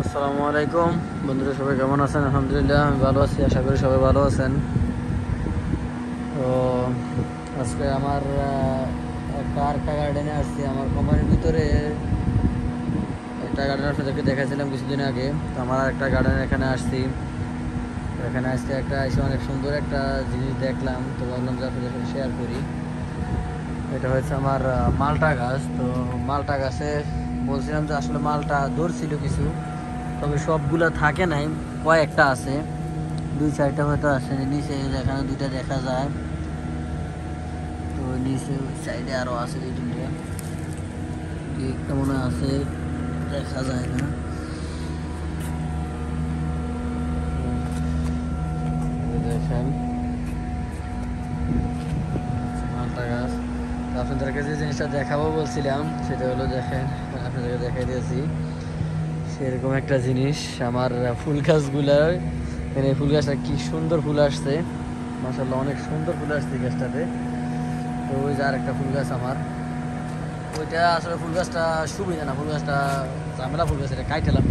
আসসালামু আলাইকুম বন্ধুরা, সবাই কেমন আছেন? আলহামদুলিল্লাহ আমি ভালো আছি, আশা করি সবাই ভালো আছেন। তো আজকে আমার একটা আরেকটা গার্ডেনে আসছি। আমার কোম্পানির ভিতরে একটা গার্ডেন আপনাদেরকে দেখাইছিলাম কিছুদিন আগে। তো আমার আরেকটা গার্ডেন এখানে আসছি। তো এখানে আসতে এসে অনেক সুন্দর একটা জিনিস দেখলাম, তো ভাবলাম যে আপনাদের সাথে শেয়ার করি। এটা হচ্ছে আমার মালটা গাছ। তো মালটা গাছে বলছিলাম যে আসলে মালটা ধরছিল কিছু, তবে সবগুলা থাকে নাই, কয়েকটা আছে, 2-4টা হয়তো আছে। নিচে এখানে 2টা দেখা যায়, তো নিচে সাইডে আরো আছে 2-3টা, একটা মনে আছে দেখা যায় না। দেখেন মালটা গাছ। তো আপনাদেরকে যে জিনিসটা দেখাবো বলছিলাম সেটা হলো, দেখেন আপনাদেরকে দেখাই দিয়েছি সেরকম একটা জিনিস। আমার ফুল গাছগুলার এখানে ফুল গাছটা কি সুন্দর ফুল আসছে, মাশাআল্লাহ অনেক সুন্দর ফুল আসছে এই গাছটাতে। তো ওই যে আর একটা ফুল গাছ আমার, ওইটা আসলে ফুল গাছটা সুবিধা না, ফুল গাছটা ঝামেলা, ফুল গাছ এটা কাইটেলাম,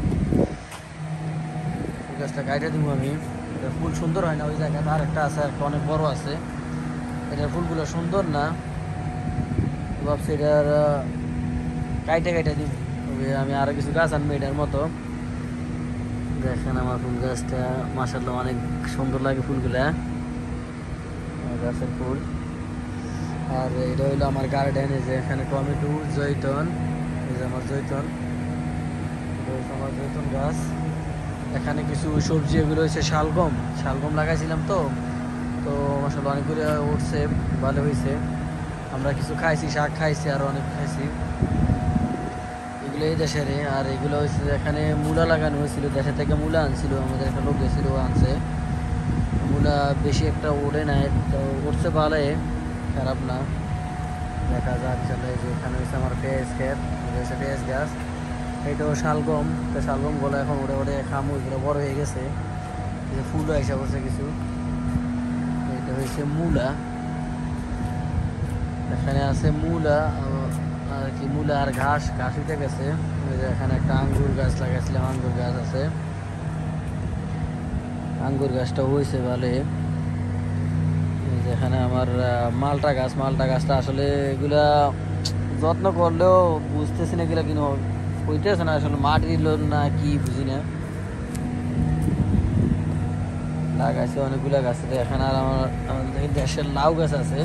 ফুল গাছটা কাইটে দিব আমি। এটা ফুল সুন্দর হয় না। ওই জায়গাটা আর একটা আছে, একটা অনেক বড় আছে, এটার ফুলগুলো সুন্দর না, ভাবছি এটার কাইটে কাইটে দিব। তবে আমি আরো কিছু গাছ আনবো এটার মতো। দেখেন আমার ফুল গাছটা মাশাআল্লাহ অনেক সুন্দর লাগে ফুলগুলা, গাছের ফুল। আর এটা হইলো আমার গার্ডেন। এই যে এখানে টমেটো, জৈতন, এই যে আমার জৈতন, এটা হচ্ছে আমার জৈতন গাছ। এখানে কিছু সবজি, এগুলো হচ্ছে শালগম, শালগম লাগাইছিলাম। তো তো মাশাআল্লাহ অনেকগুলো উঠছে, ভালো হয়েছে। আমরা কিছু খাইছি, শাক খাইছি, আর অনেক খাইছি। এগুলো এই দেশের। আর এগুলো হচ্ছে এখানে মূলা লাগানো হয়েছিল, দেশের থেকে মূলা আনছিল, আমাদের একটা লোক গেছিল, আনছে। মূলা বেশি একটা ওড়ে নাই, তো উঠছে ভালো, খারাপ না, দেখা যাক চলে। যে এখানে হচ্ছে আমার পেঁয়াজ ক্ষেত, হচ্ছে পেঁয়াজ গাছ। এটাও শালগম। তো শালগম গুলো এখন উড়ে উড়ে খামু, এগুলো বড় হয়ে গেছে, যে ফুলও এসে পড়ছে কিছু। এটা হচ্ছে মূলা, এখানে আছে মূলা আর কি, মূলা আর ঘাস, ঘাস উঠে গেছে। এখানে একটা আঙ্গুর গাছ লাগাইছিলাম, আঙ্গুর গাছ আছে, আঙ্গুর গাছটা হয়েছে ভালো। যেখানে আমার মালটা গাছ, মালটা গাছটা আসলে এগুলা যত্ন করলেও বুঝতেছি না এগুলা কিনো হইতেছে না, আসলে মাটির লোন না কি বুঝি না। লাগাইছে অনেকগুলা গাছ। এখানে আর আমাদের দেশের লাউ গাছ আছে,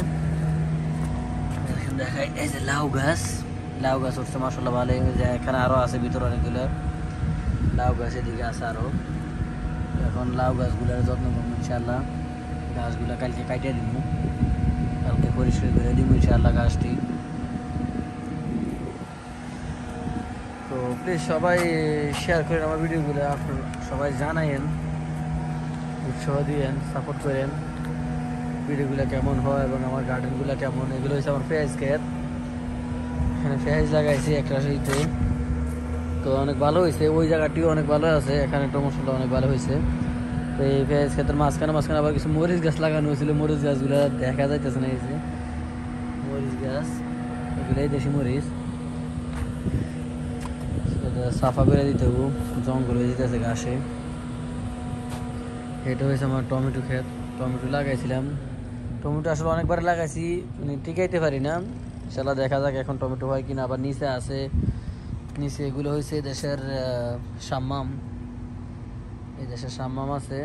দেখাই। এই যে লাউ গাছ, লাউ গাছ হচ্ছে মাশাআল্লাহ ভালো। যে এখানে আরো আছে ভিতরে অনেকগুলো লাউ গাছ, এদিকে আছে আরো। এখন লাউ গাছগুলোর যত্ন করবো ইনশাআল্লাহ। গাছগুলা কালকে কাটিয়ে দিব, কালকে পরিষ্কার করে দিব ইনশাআল্লাহ গাছটি। তো প্লিজ সবাই শেয়ার করেন আমার ভিডিওগুলো, সবাই জানাইন, উৎসাহ দিয়েন, সাপোর্ট করেন। ভিডিওগুলো কেমন হয় এবং আমার গার্ডেনগুলো কেমন। এগুলো হচ্ছে আমার পেঁয়াজ ক্ষেত, এখানে পেঁয়াজ লাগাইছি একটা সাথে, তো অনেক ভালো হয়েছে। ওই জায়গাটিও অনেক ভালো আছে, এখানে টমেটো অনেক ভালো হয়েছে। তো এই পেঁয়াজ ক্ষেতের মাঝখানে মাঝখানে আবার কিছু মরিচ গাছ লাগানো হয়েছিল, মরিচ গাছগুলো দেখা যাইতেছে না। এই যে মরিচ গাছ, এগুলোই দেশি মরিচ, সাফা করে দিতে হবে, জঙ্গল হয়ে যেতেছে ঘাসে। এটা হয়েছে আমার টমেটো ক্ষেত, টমেটো লাগাইছিলাম। টমেটো আসলে অনেকবার লাগাইছি, মানে টিকাইতে পারি না, সেটা দেখা যাক এখন টমেটো হয় কিনা। আবার নিচে আছে, নিচে এগুলো হয়েছে দেশের সাম্মাম, এই দেশের সাম্মাম আছে।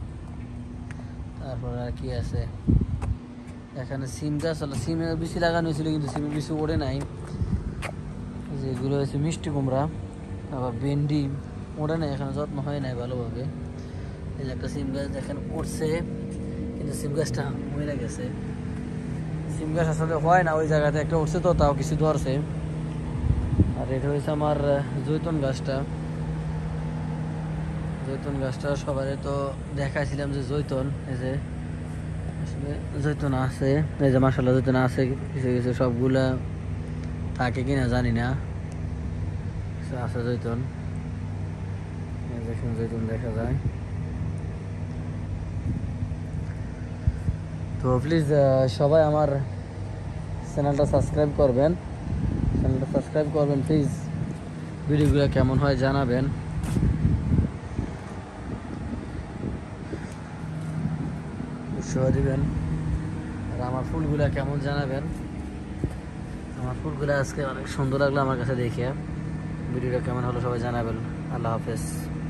তারপর আর কি আছে, এখানে সিম গাছ হলো, সিমের বেশি লাগানো হয়েছিল কিন্তু সিমের বেশি ওড়ে নাই। যেগুলো হয়েছে মিষ্টি কুমড়া, আবার ভেন্ডি ওড়ে নাই, এখানে যত্ন হয় নাই ভালোভাবে। এই যে একটা সিম গাছ দেখেন উঠছে, কিন্তু সিম গাছটা মরে গেছে। সিম গাছ আসলে হয় না ওই জায়গাতে, একটা উঠছে তো তাও কিছু ধরছে। আর এটা হয়েছে আমার জৈতন গাছটা, জৈতন গাছটা সবারই তো দেখাইছিলাম যে জৈতন, এই যে আসলে জৈতন আছে, এই যে মাশাআল্লাহ জৈতন আছে কিছু কিছু, সবগুলা থাকে কিনা জানি না, আছে জৈতন। দেখুন জৈতন দেখা যায়। তো প্লিজ সবাই আমার চ্যানেলটা সাবস্ক্রাইব করবেন, চ্যানেলটা সাবস্ক্রাইব করবেন প্লিজ। ভিডিওগুলো কেমন হয় জানাবেন। উৎসাহ দিবেন। আর আমার ফুলগুলা কেমন জানাবেন। আমার ফুলগুলো আজকে অনেক সুন্দর লাগলো আমার কাছে দেখে। ভিডিওটা কেমন হলো সবাই জানাবেন। আল্লাহ হাফেজ।